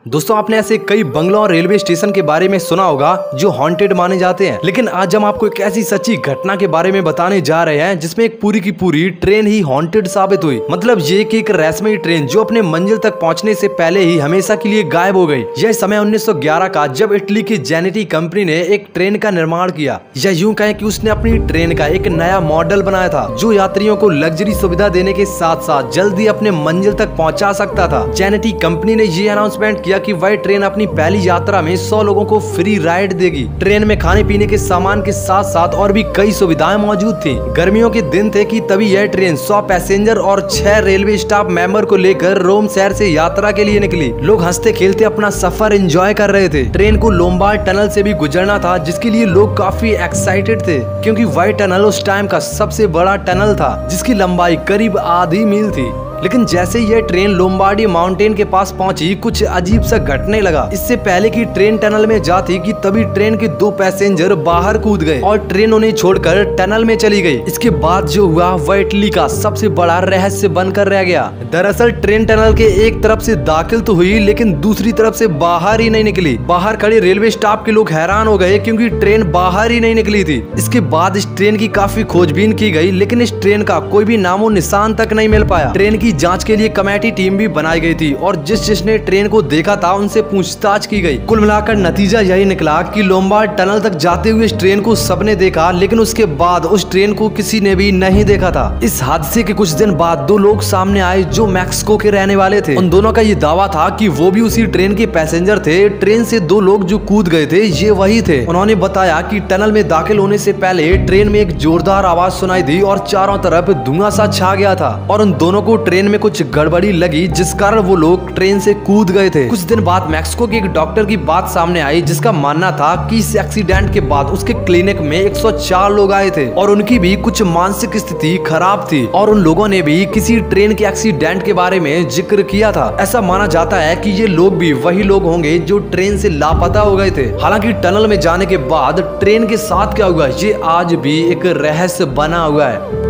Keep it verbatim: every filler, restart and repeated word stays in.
दोस्तों आपने ऐसे कई बंगलों और रेलवे स्टेशन के बारे में सुना होगा जो हॉन्टेड माने जाते हैं, लेकिन आज हम आपको एक ऐसी सच्ची घटना के बारे में बताने जा रहे हैं जिसमें एक पूरी की पूरी ट्रेन ही हॉन्टेड साबित हुई। मतलब ये कि एक रहस्यमयी ट्रेन जो अपने मंजिल तक पहुंचने से पहले ही हमेशा के लिए गायब हो गई। यह समय उन्नीस सौ ग्यारह का, जब इटली की जेनेटी कंपनी ने एक ट्रेन का निर्माण किया, या यूं कहें कि उसने अपनी ट्रेन का एक नया मॉडल बनाया था जो यात्रियों को लग्जरी सुविधा देने के साथ साथ जल्दी अपने मंजिल तक पहुँचा सकता था। जेनेटी कंपनी ने ये अनाउंसमेंट किया कि वह ट्रेन अपनी पहली यात्रा में सौ लोगों को फ्री राइड देगी। ट्रेन में खाने पीने के सामान के साथ साथ और भी कई सुविधाएं मौजूद थी। गर्मियों के दिन थे कि तभी यह ट्रेन सौ पैसेंजर और छह रेलवे स्टाफ मेंबर को लेकर रोम शहर से यात्रा के लिए निकली। लोग हंसते खेलते अपना सफर एंजॉय कर रहे थे। ट्रेन को लोम्बार्ड टनल से भी गुजरना था, जिसके लिए लोग काफी एक्साइटेड थे क्योंकि वह टनल उस टाइम का सबसे बड़ा टनल था जिसकी लंबाई करीब आधी मील थी। लेकिन जैसे यह ट्रेन लोम्बार्डी माउंटेन के पास पहुंची, कुछ अजीब सा घटने लगा। इससे पहले कि ट्रेन टनल में जाती कि तभी ट्रेन के दो पैसेंजर बाहर कूद गए और ट्रेन उन्हें छोड़कर टनल में चली गई। इसके बाद जो हुआ वह इटली का सबसे बड़ा रहस्य बनकर रह गया। दरअसल ट्रेन टनल के एक तरफ से दाखिल तो हुई, लेकिन दूसरी तरफ से बाहर ही नहीं निकली। बाहर खड़े रेलवे स्टाफ के लोग हैरान हो गए क्योंकि ट्रेन बाहर ही नहीं निकली थी। इसके बाद इस ट्रेन की काफी खोजबीन की गई, लेकिन इस ट्रेन का कोई भी नामो निशान तक नहीं मिल पाया। ट्रेन की जांच के लिए कमेटी टीम भी बनाई गई थी और जिस जिसने ट्रेन को देखा था उनसे पूछताछ की गई। कुल मिलाकर नतीजा यही निकला कि लोम्बार्ड टनल तक जाते हुए इस ट्रेन को सबने देखा, लेकिन उसके बाद उस ट्रेन को किसी ने भी नहीं देखा था। इस हादसे के कुछ दिन बाद दो लोग सामने आए जो मैक्सिको के रहने वाले थे। उन दोनों का ये दावा था कि वो भी उसी ट्रेन के पैसेंजर थे। ट्रेन से दो लोग जो कूद गए थे ये वही थे। उन्होंने बताया कि टनल में दाखिल होने से पहले ट्रेन में एक जोरदार आवाज सुनाई दी और चारों तरफ धुआं सा छा गया था और उन दोनों को ट्रेन में कुछ गड़बड़ी लगी, जिस कारण वो लोग ट्रेन से कूद गए थे। कुछ दिन बाद मैक्सिको के एक डॉक्टर की बात सामने आई जिसका मानना था कि इस एक्सीडेंट के बाद उसके क्लिनिक में एक सौ चार लोग आए थे और उनकी भी कुछ मानसिक स्थिति खराब थी और उन लोगों ने भी किसी ट्रेन के एक्सीडेंट के बारे में जिक्र किया था। ऐसा माना जाता है कि ये लोग भी वही लोग होंगे जो ट्रेन से लापता हो गए थे। हालांकि टनल में जाने के बाद ट्रेन के साथ क्या हुआ ये आज भी एक रहस्य बना हुआ है।